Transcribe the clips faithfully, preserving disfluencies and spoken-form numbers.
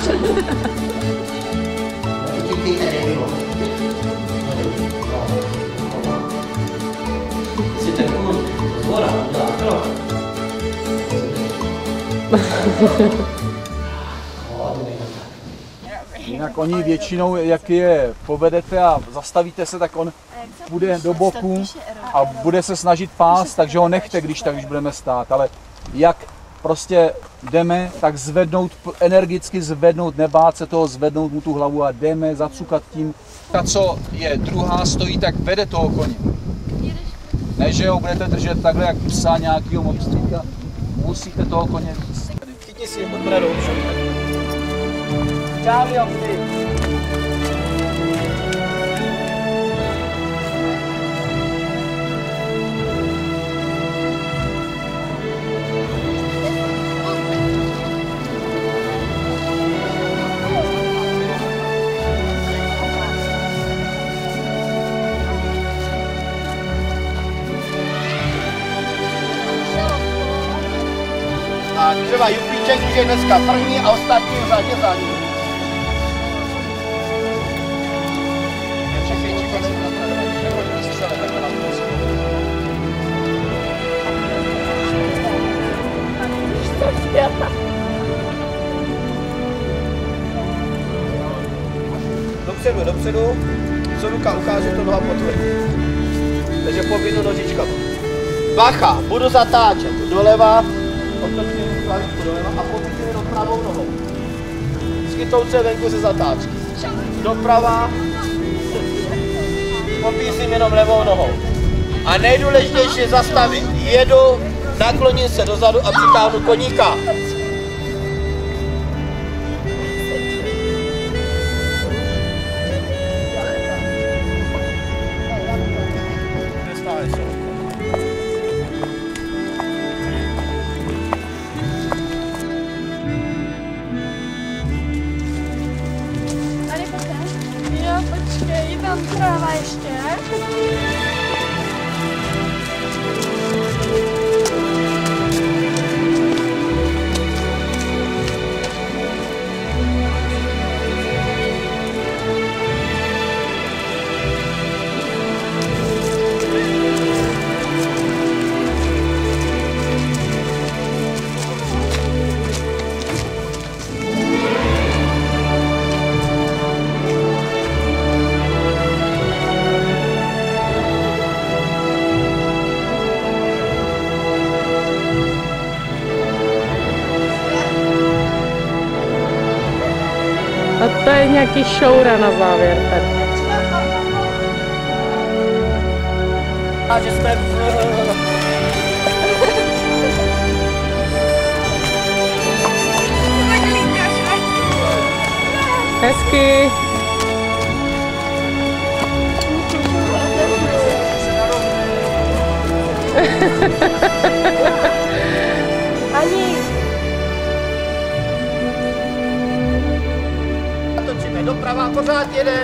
Jinak oni většinou, jak je povedete a zastavíte se, tak on půjde do boku a bude se snažit pást, takže ho nechte, když tak, když budeme stát. Ale jak prostě jdeme, tak zvednout, energicky zvednout, nebát se toho, zvednout mu tu hlavu a jdeme, zacukat tím. Ta, co je druhá, stojí, tak vede toho koně. Ne, že ho budete držet takhle, jak psa nějakýho monstříka, musíte toho koně víc. Chytni si pod bradou, Čáli, ty. A třeba Jupíček už je dneska první a ostatní v řadě za ní. Dopředu, dopředu, co ruka ukáže, to noha potvrdí. Takže povinno nožičkama. Bacha, budu zatáčet doleva, otočím hlavičku doleva a pobytím jenom pravou nohou. Skytou se venku ze zatáčky. Doprava, popísím jenom levou nohou. A nejdůležitější je zastavit. Jedu, nakloním se dozadu a přitáhnu koníka. Počkej, tam tráva ještě. A to je nějaký šoura na závěr tady. A že jsme v... Hezky. Ani. Točíme doprava, pořád jedem.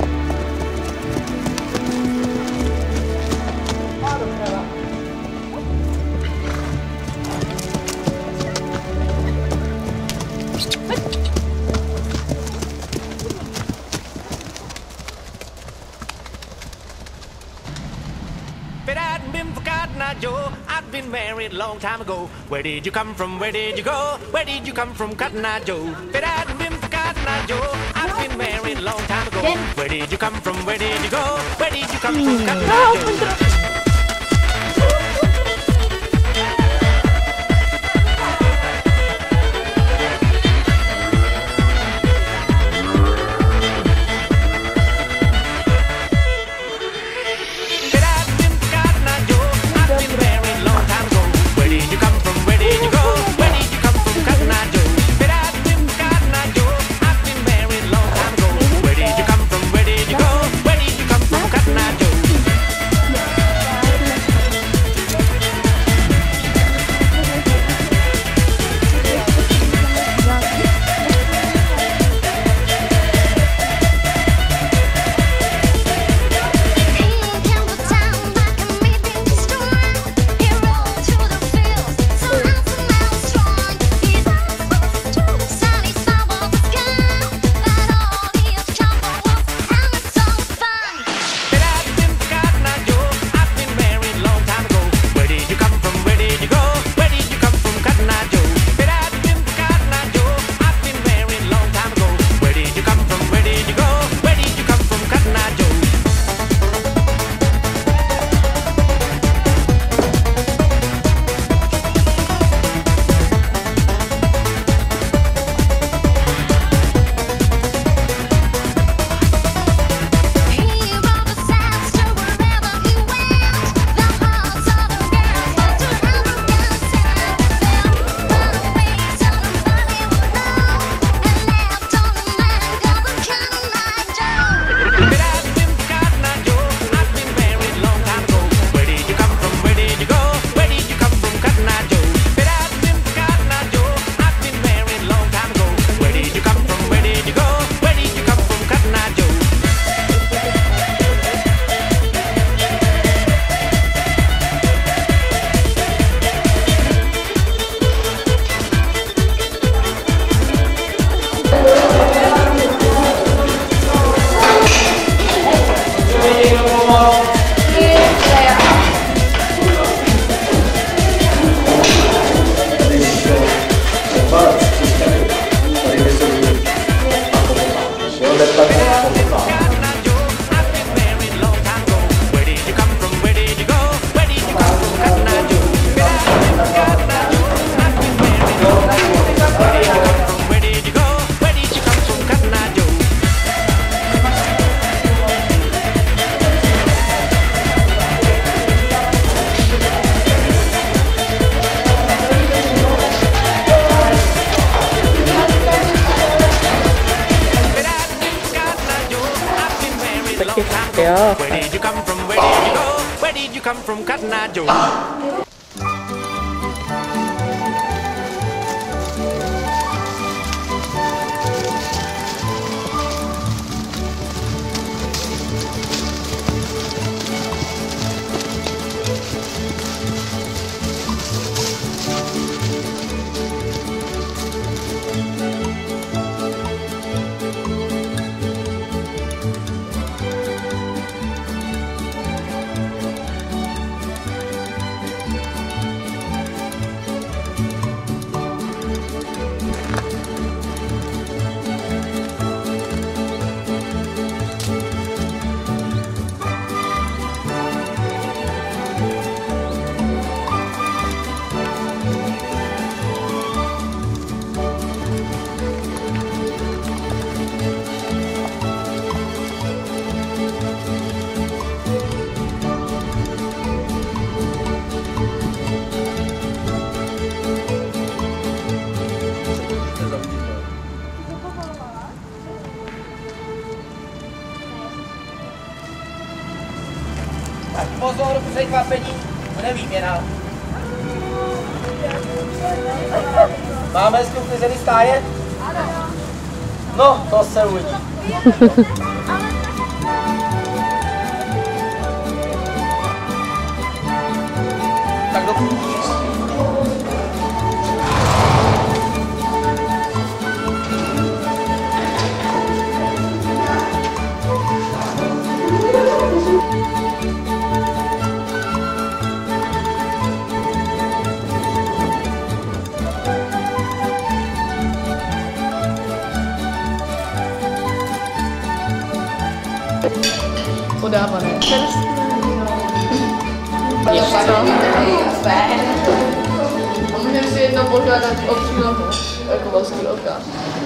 A doprava. But I hadn't been forgotten, I Joe. I'd been married a long time ago. Where did you come from? Where did you go? Where did you come from, Cotton Eye Joe? But I hadn't been forgotten, I Joe. I'd been married a long time ago. Where did you come from? Where did you go? Where did you come from, Cotton Eye Joe? Jo. Where did you come from? Where did you go? Where did you come from, Cotton Eye Joe? Tak pozor, překvapení, bude výměna. Máme s tím klizený stáje? Ano. No, to se uvidí. Tak do... Podávané. Ještě co? A můžeme si jednou požádat o přílohu, jako velký velká.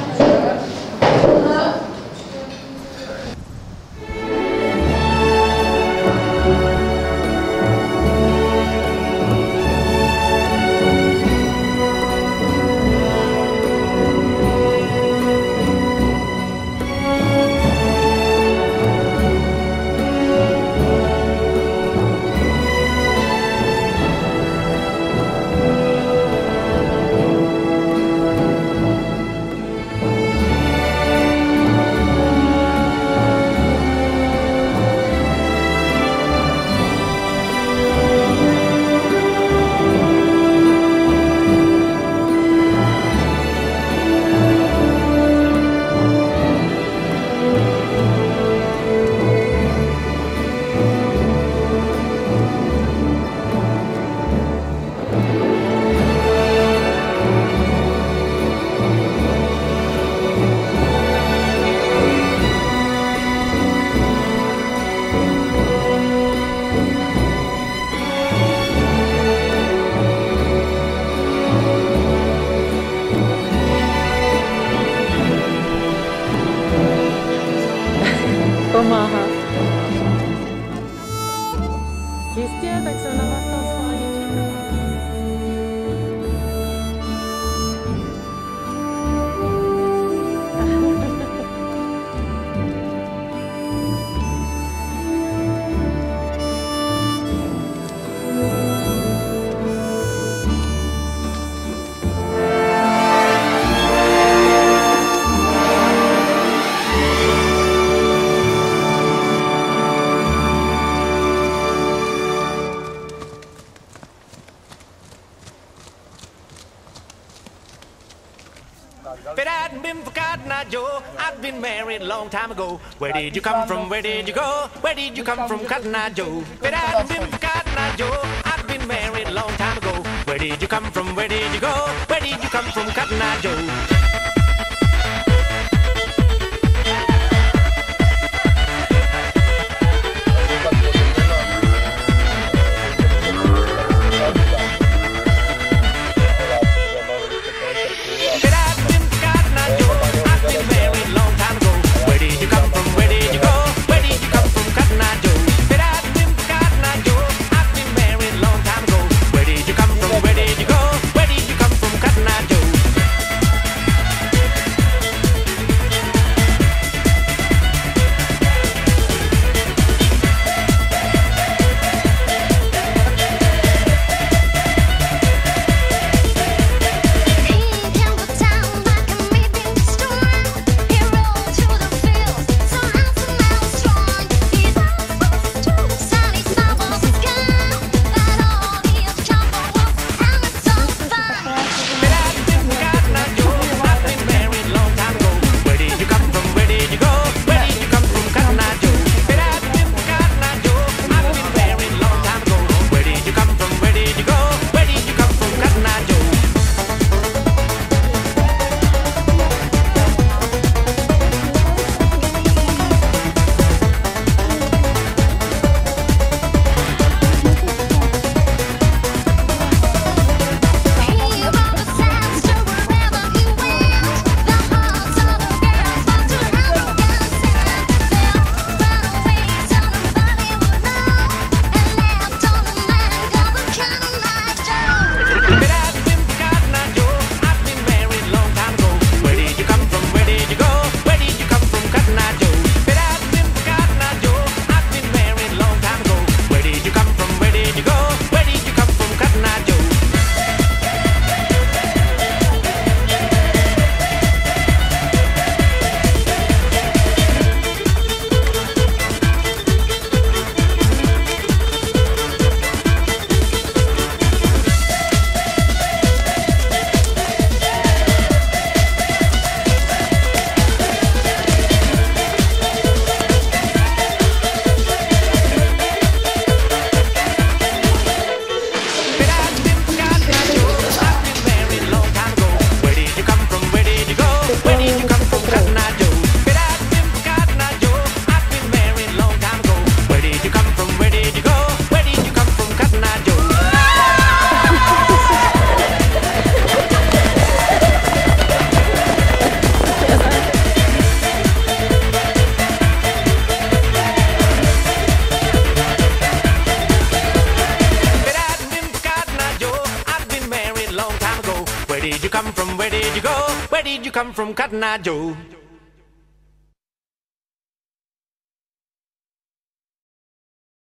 Pomáhá. Jistě, tak jsem na vás tam schválně čekala. If it hadn't been for Cotton Eye Joe, I'd been married a long time ago. Where did you come from? Where did you go? Where did you come from, Cotton Eye Joe? If it hadn't been for Cotton Eye Joe, I'd been married a long time ago. Where did you come from? Where did you go? Where did you come from, Cotton Eye Joe? did you come from, Cotton Eye Joe?